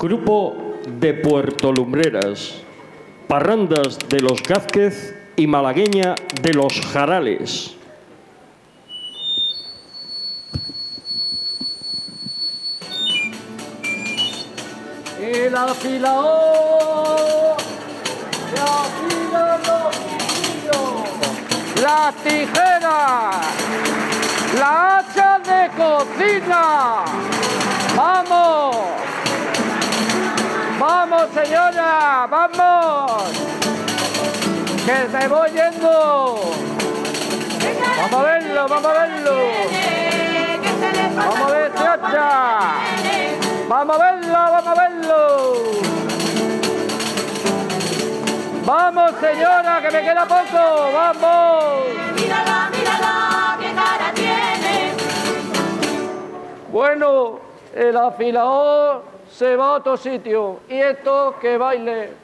Grupo de Puerto Lumbreras, parrandas de los Gázquez y malagueña de los Jarales. El afilador se afila los cuchillos, las tijeras, la hacha de cocina. ¡Vamos! ¡Vamos, señora! ¡Vamos! ¡Que me voy yendo! ¡Vamos a verlo, vamos a verlo! ¡Vamos a ver ese hacha! ¡Vamos a verlo, vamos a verlo! ¡Vamos, señora, que me queda poco! ¡Vamos! Mírala, mírala, qué cara tiene. Bueno, el afilador se va a otro sitio. Y esto, que baile.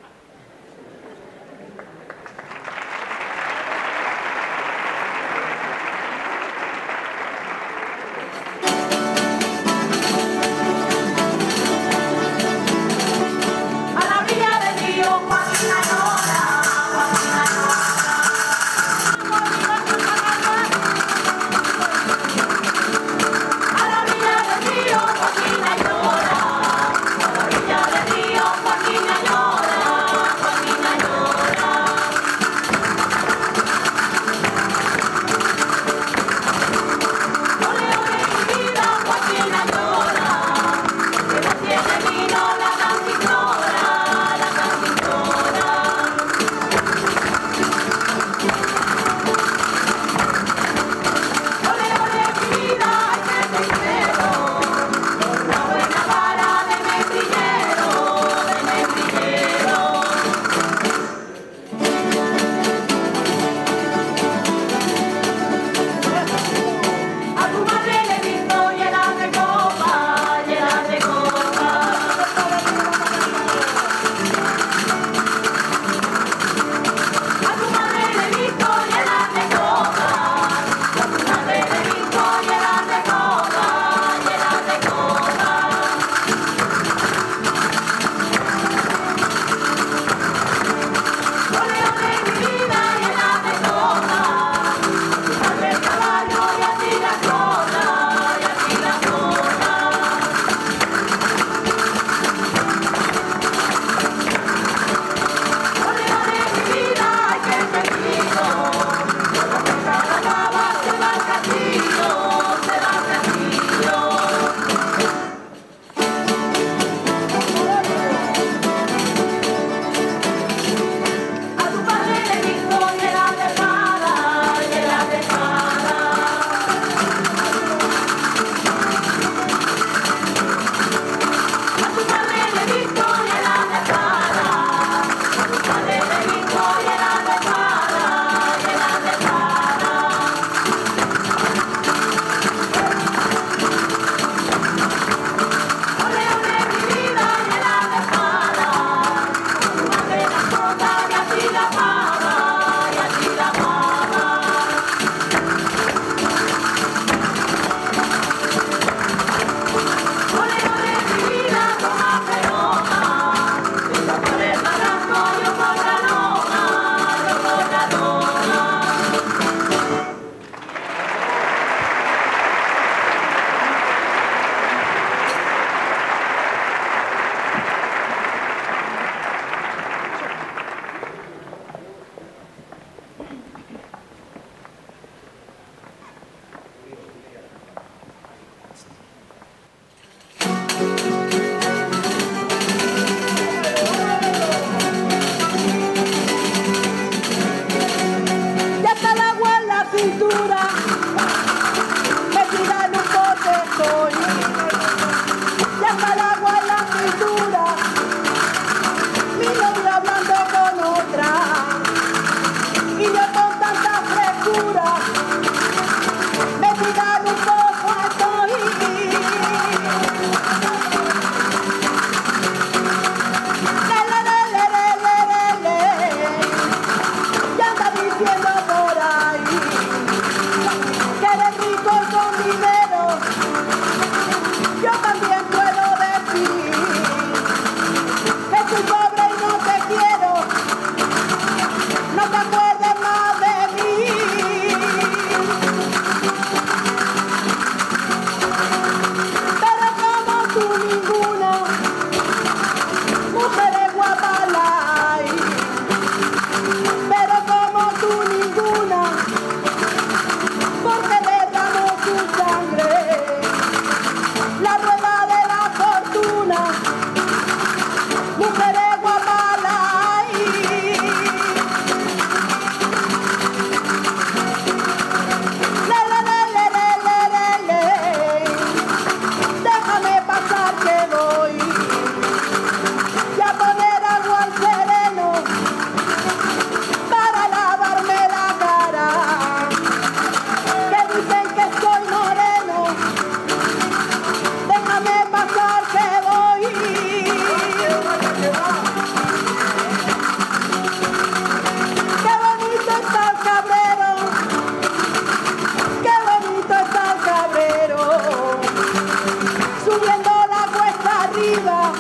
Joaquina llora, tú ninguna, mujeres guapas la hay, pero como tú ninguna, porque derramó su sangre, la rueda de la fortuna, mujeres guapas la hay. Déjame pasar que voy y a poner agua al sereno para lavarme la cara, que dicen que soy moreno. Déjame pasar que voy. Qué bonito está el cabrero, qué bonito está el cabrero, subiendo la cuesta arriba,